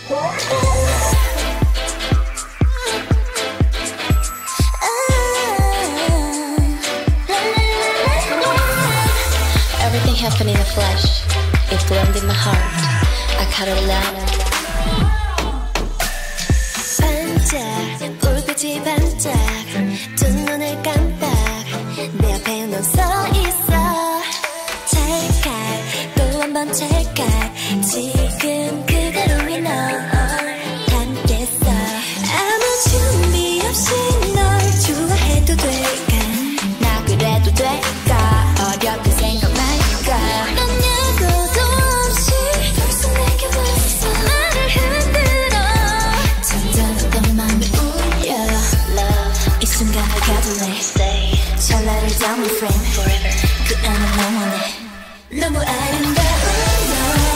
Everything happened in a flash. It bloomed in my heart. I cut it loud. 반짝 불빛이 반짝 두 눈을 깜빡 내 앞에 넌 서 있어. 찰칵 또 한 번 찰칵 지금 그대로 널 담겠어. 아무 준비 없이 널 좋아해도 될까? 나 그래도 될까? 어렵게 생각할까? 넌 예고도 없이 벌써 내게 왔어. 나를 흔들어 잔잔했던 맘이 울려. 이 순간을 가질래. 찰나를 담은 frame 그 안에 영원해. 너무 아름다운 너.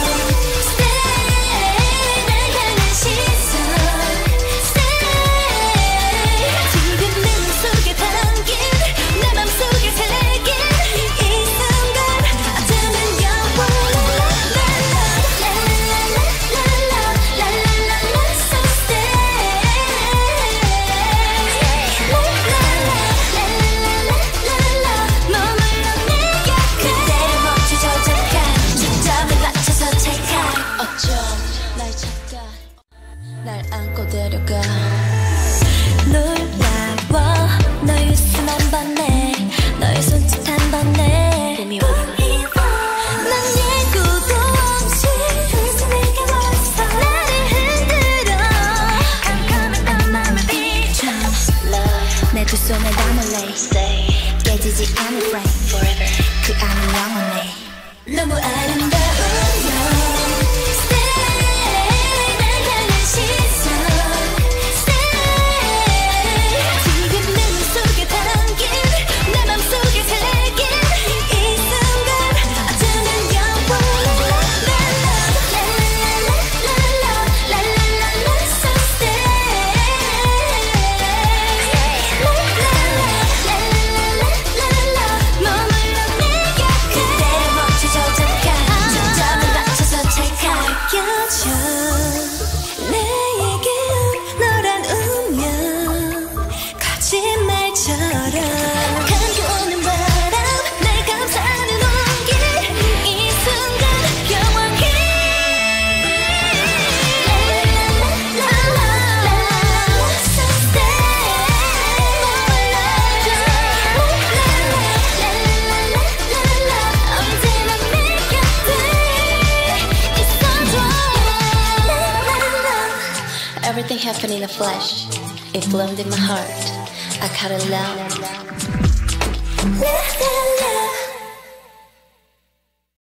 날 안고 데려가. 놀라워 너의 웃음 한 번에 너의 손짓 한 번에 봄이 와. 난 예고도 없이 벌써 내게 왔어. 나를 흔들어 깜깜했던 맘을 비춰. 내 두 손에 담을래. 깨지지 않을 frame 그 안은 영원해. 너무 아름다운 너. Everything happened in a flash. It bloomed in my heart. I cut it loud.